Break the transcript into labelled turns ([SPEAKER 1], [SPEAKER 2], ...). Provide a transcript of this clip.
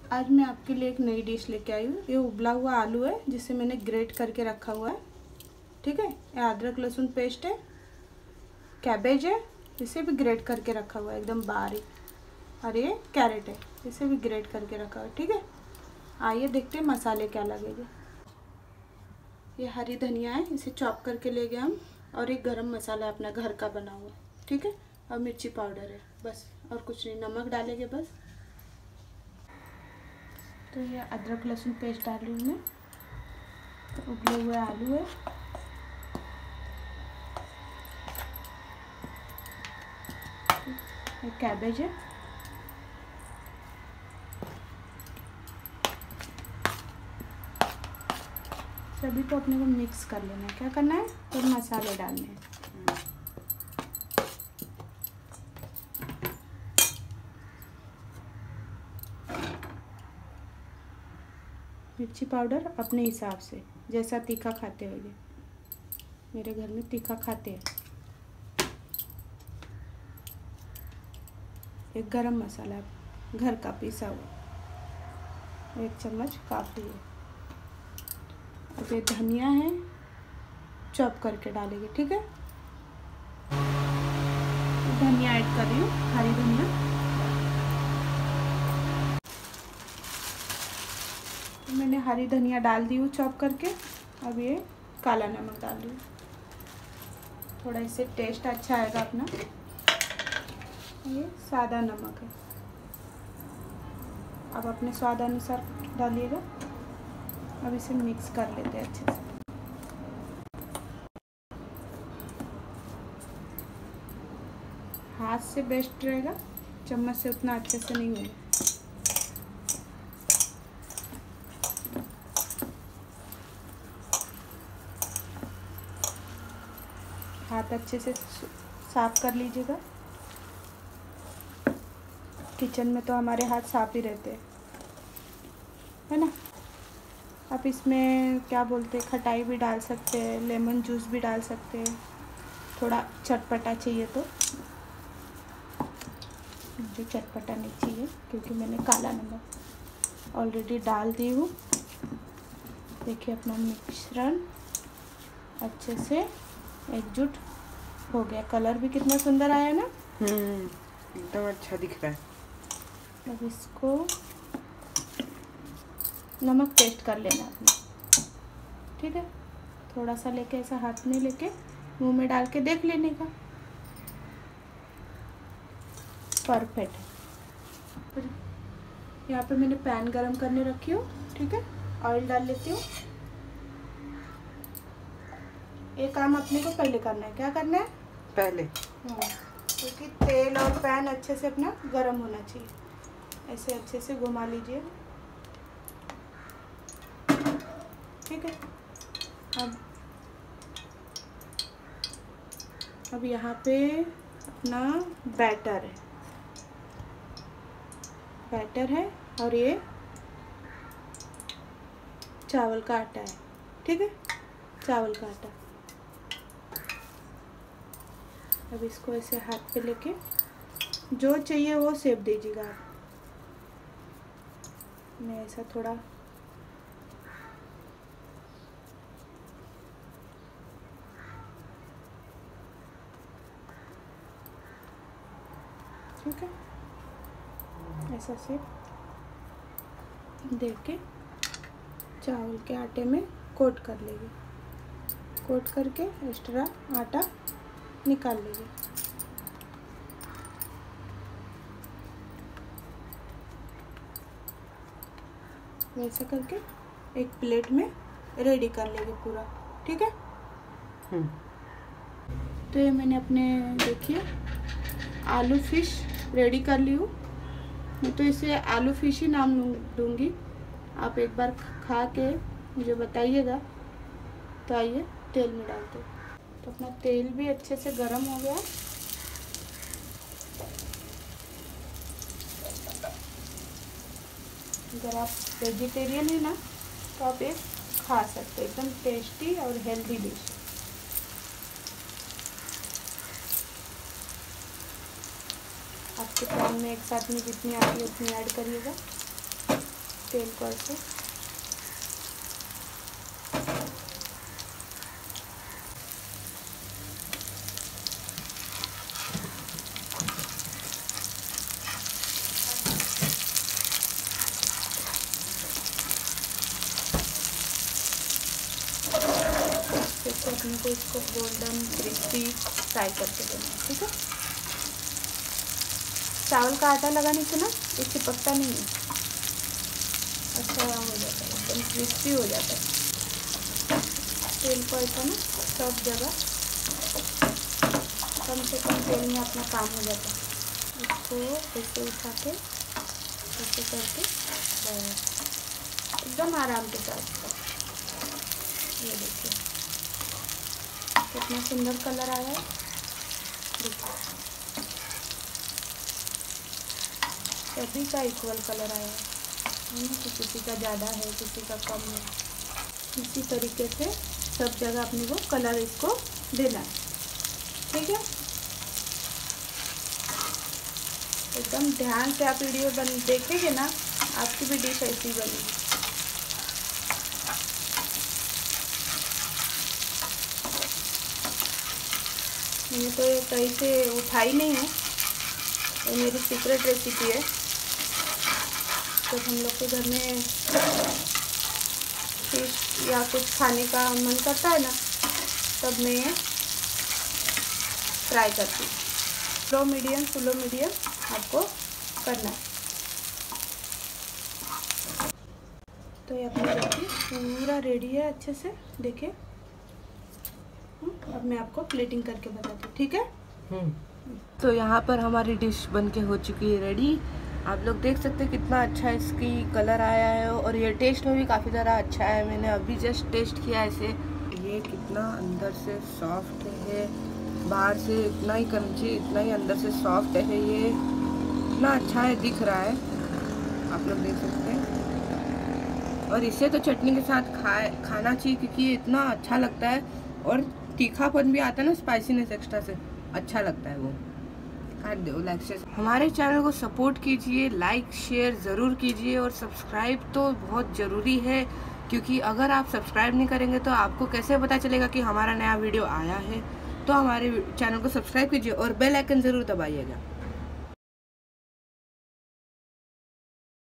[SPEAKER 1] आज मैं आपके लिए एक नई डिश लेके आई हूँ। ये उबला हुआ आलू है जिसे मैंने ग्रेट करके रखा हुआ है। ठीक है, ये अदरक लहसुन पेस्ट है, कैबेज है, इसे भी ग्रेट करके रखा हुआ है एकदम बारीक, और ये कैरेट है, इसे भी ग्रेट करके रखा हुआ है। ठीक है, आइए देखते हैं मसाले क्या लगेंगे। ये हरी धनिया है, इसे चॉप करके ले गए हम, और एक गरम मसाला है अपना घर का बना हुआ। ठीक है, और मिर्ची पाउडर है, बस और कुछ नहीं। नमक डालेंगे बस। तो ये अदरक लहसुन पेस्ट डाल रही हूँ मैं, उबले हुए आलू है, एक कैबेज है, सभी को अपने को मिक्स कर लेना है। क्या करना है, तो मसाले डालने हैं। मिर्ची पाउडर अपने हिसाब से, जैसा तीखा खाते होंगे। मेरे घर में तीखा खाते हैं। एक गरम मसाला घर का पिसा हुआ, 1 चम्मच काफ़ी है। अब ये धनिया है, चॉप करके डालेंगे। ठीक है, धनिया ऐड कर रही हूँ, हरी धनिया। तो मैंने हरी धनिया डाल दी हूँ चॉप करके। अब ये काला नमक डाल रही हूँ, थोड़ा इससे टेस्ट अच्छा आएगा अपना। ये सादा नमक है, अब अपने स्वाद अनुसार डालिएगा। अब इसे मिक्स कर लेते हैं अच्छे से। हाथ से बेस्ट रहेगा, चम्मच से उतना अच्छे से नहीं होगा। हाथ अच्छे से साफ कर लीजिएगा। किचन में तो हमारे हाथ साफ ही रहते हैं, है ना। आप इसमें क्या बोलते हैं, खटाई भी डाल सकते हैं, लेमन जूस भी डाल सकते हैं, थोड़ा चटपटा चाहिए तो। मुझे चटपटा नहीं चाहिए क्योंकि मैंने काला नमक ऑलरेडी डाल दी हूँ। देखिए अपना मिश्रण अच्छे से एकजुट हो गया। कलर भी कितना सुंदर आया ना,
[SPEAKER 2] एकदम अच्छा दिख रहा है।
[SPEAKER 1] अब इसको नमक टेस्ट कर लेना अपना। ठीक है, थोड़ा सा लेके ऐसा हाथ में लेके मुंह में डाल के देख लेने का। परफेक्ट है। यहाँ पे मैंने पैन गरम करने रखी हूँ। ठीक है, ऑयल डाल लेती हूँ। एक काम अपने को पहले करना है। क्या करना है
[SPEAKER 2] पहले?
[SPEAKER 1] क्योंकि तेल और पैन अच्छे से अपना गरम होना चाहिए। ऐसे अच्छे से घुमा लीजिए। ठीक है, अब यहाँ पे अपना बैटर है और ये चावल का आटा है। ठीक है, चावल का आटा। अब इसको ऐसे हाथ पे लेके जो चाहिए वो शेप दीजिएगा आप। मैं ऐसा थोड़ा ठीक है, ऐसा शेप दे के चावल के आटे में कोट कर लेंगे। कोट करके एक्स्ट्रा आटा निकाल लीजिए। वैसा करके एक प्लेट में रेडी कर लेंगे पूरा। ठीक है, तो ये मैंने अपने देखिए आलू फिश रेडी कर ली हूँ। मैं तो इसे आलू फिश ही नाम दूँगी। आप एक बार खा के मुझे बताइएगा। तो आइए तेल में डालते हैं। तो अपना तेल भी अच्छे से गर्म हो गया। अगर आप वेजिटेरियन है ना तो आप ये खा सकते हैं। एकदम टेस्टी और हेल्दी डिश। आपके पैन में एक साथ में जितनी आती है उतनी ऐड करिएगा। तेल को ऐसे तो अपने को इसको गोल्डन क्रिस्पी फ्राई करके देना है, ठीक है। चावल का आटा लगाने से ना ये चिपकता नहीं है, अच्छा हो जाता है, एकदम क्रिस्पी हो जाता है। तेल को ऐसा ना सब जगह कम से कम तेल में अपना काम हो जाता है। इसको ऐसे उठा के ऐसे करके एकदम आराम के साथ, ये देखिए कितना सुंदर कलर आया है। देखिए सभी का इक्वल कलर आया है ना, कि किसी का ज़्यादा है किसी का कम है। इसी तरीके से सब जगह अपने को कलर इसको देना है, ठीक है। एकदम ध्यान से आप वीडियो देखेंगे ना, आपकी भी डिश ऐसी बनेगी। मैंने तो ये कहीं से उठाई नहीं है, ये मेरी सीक्रेट रेसिपी है। जब हम लोग के घर में फिश या कुछ खाने का मन करता है ना, तब मैं ये ट्राई करती हूँ। स्लो मीडियम आपको करना है। तो ये अपनी रोटी पूरा रेडी है अच्छे से, देखिए। अब मैं आपको प्लेटिंग करके बताती हूँ, ठीक है।
[SPEAKER 2] तो यहाँ पर हमारी डिश बनके हो चुकी है रेडी। आप लोग देख सकते हैं कितना अच्छा इसकी कलर आया है, और ये टेस्ट में भी काफ़ी ज़्यादा अच्छा है। मैंने अभी जस्ट टेस्ट किया इसे। ये कितना अंदर से सॉफ्ट है, बाहर से इतना ही क्रंची, इतना ही अंदर से सॉफ्ट है। ये इतना अच्छा है, दिख रहा है, आप लोग देख सकते हैं। और इसे तो चटनी के साथ खाना चाहिए, क्योंकि ये इतना अच्छा लगता है, और तीखापन भी आता है ना, स्पाइसीनेस एक्स्ट्रा से अच्छा लगता है वो। काट दो लाइक से। हमारे चैनल को सपोर्ट कीजिए, लाइक शेयर ज़रूर कीजिए, और सब्सक्राइब तो बहुत ज़रूरी है, क्योंकि अगर आप सब्सक्राइब नहीं करेंगे तो आपको कैसे पता चलेगा कि हमारा नया वीडियो आया है। तो हमारे चैनल को सब्सक्राइब कीजिए और बेल आइकन ज़रूर दबाइएगा।